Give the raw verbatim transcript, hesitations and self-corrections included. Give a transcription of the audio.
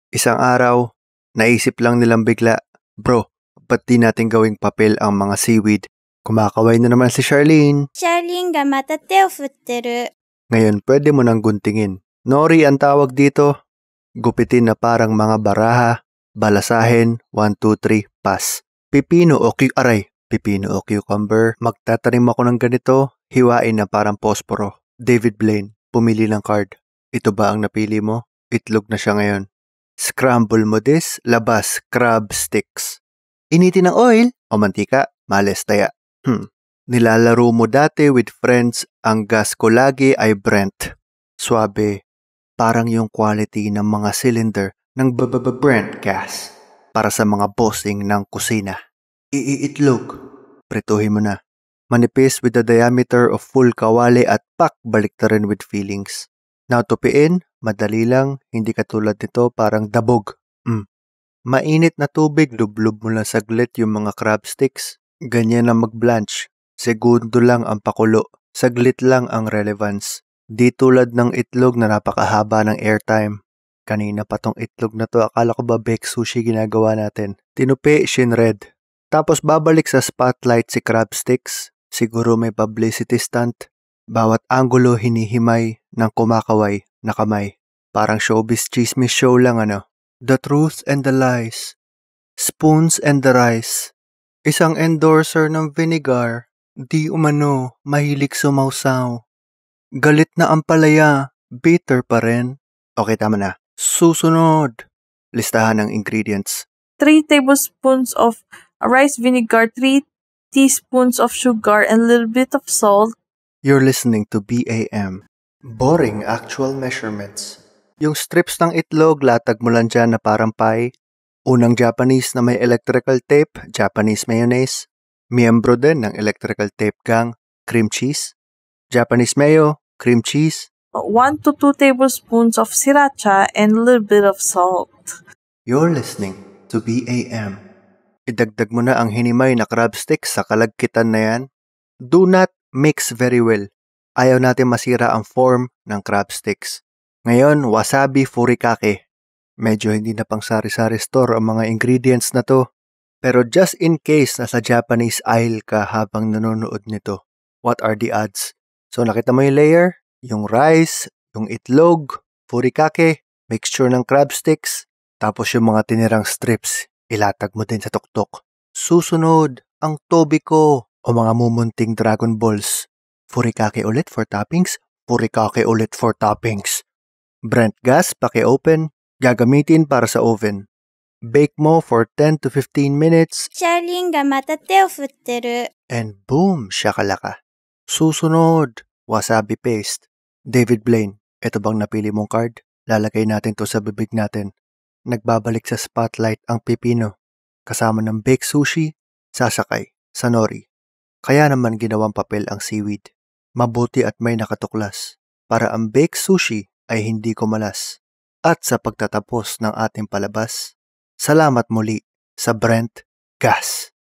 Isang araw, naisip lang nilang bigla, bro, ba't di natin gawing papel ang mga seaweed? Kumakaway na naman si Charlene. シャーリンがまた手を振ってる。 Ngayon pwede mo nang guntingin. Nori ang tawag dito. Gupitin na parang mga baraha, balasahin, one, two, three, pass. Pipino o cu- aray, pipino o cucumber. Magtatanim ako ng ganito, hiwain na parang posporo. David Blaine, pumili ng card. Ito ba ang napili mo? Itlog na siya ngayon. Scramble mo this, labas, crab sticks. Initin ng oil o mantika, males taya. Hmm. Nilalaro mo dati with friends, ang gas ko lagi ay Brent. Swabe, parang yung quality ng mga cylinder ng Brent gas para sa mga bossing ng kusina. Iiitlog, prituhin mo na. Manipis with the diameter of full kawali at pak baliktarin with feelings. Natupiin, madali lang, hindi katulad nito parang dabog. Mm. Mainit na tubig, lublub mo lang saglit yung mga crab sticks. Ganyan na mag-blanch. Segundo lang ang pakulo. Saglit lang ang relevance. Di tulad ng itlog na napakahaba ng airtime. Kanina pa tong itlog na to, akala ko ba baked sushi ginagawa natin. Tinupi, shinred. Tapos babalik sa spotlight si crab sticks. Siguro may publicity stunt. Bawat anggulo hinihimay ng kumakaway na kamay. Parang showbiz chismis show lang ano. The truth and the lies. Spoons and the rice. Isang endorser ng vinegar. Di umano, mahilig sumausaw. Galit na ang palaya, bitter pa rin. Okay, tama na. Susunod. Listahan ng ingredients. three tablespoons of rice vinegar, three teaspoons of sugar, and a little bit of salt. You're listening to B A M. Boring actual measurements. Yung strips ng itlog, latag mo lang dyan na parang pie. Unang Japanese na may electrical tape, Japanese mayonnaise. Miyembro din ng electrical tape gang, cream cheese. Japanese mayo, cream cheese. one to two tablespoons of sriracha, and a little bit of salt. You're listening to B A M. Idagdag mo na ang hinimay na crab sticks sa kalagkitan na yan. Do not mix very well. Ayaw natin masira ang form ng crab sticks. Ngayon, wasabi furikake. Medyo hindi na pang sari-sari store ang mga ingredients na to. Pero just in case nasa Japanese aisle ka habang nanonood nito, what are the odds? So nakita mo yung layer, yung rice, yung itlog, furikake, mixture ng crab sticks, tapos yung mga tinirang strips, ilatag mo din sa tuktok. Susunod, ang tobiko o mga mumunting Dragon Balls. Furikake ulit for toppings, furikake ulit for toppings. Brent gas, paki-open, gagamitin para sa oven. Bake mo for ten to fifteen minutes. シャーリンがまた手を振ってる。 And boom, shakalaka. Susunod, wasabi paste. David Blaine, ito bang napili mong card? Lalagay natin to sa bibig natin. Nagbabalik sa spotlight ang pipino. Kasama ng baked sushi, sasakay, sa nori. Kaya naman ginawang papel ang seaweed. Mabuti at may nakatuklas. Para ang baked sushi ay hindi kumalas. At sa pagtatapos ng ating palabas, salamat muli sa Brent Gas.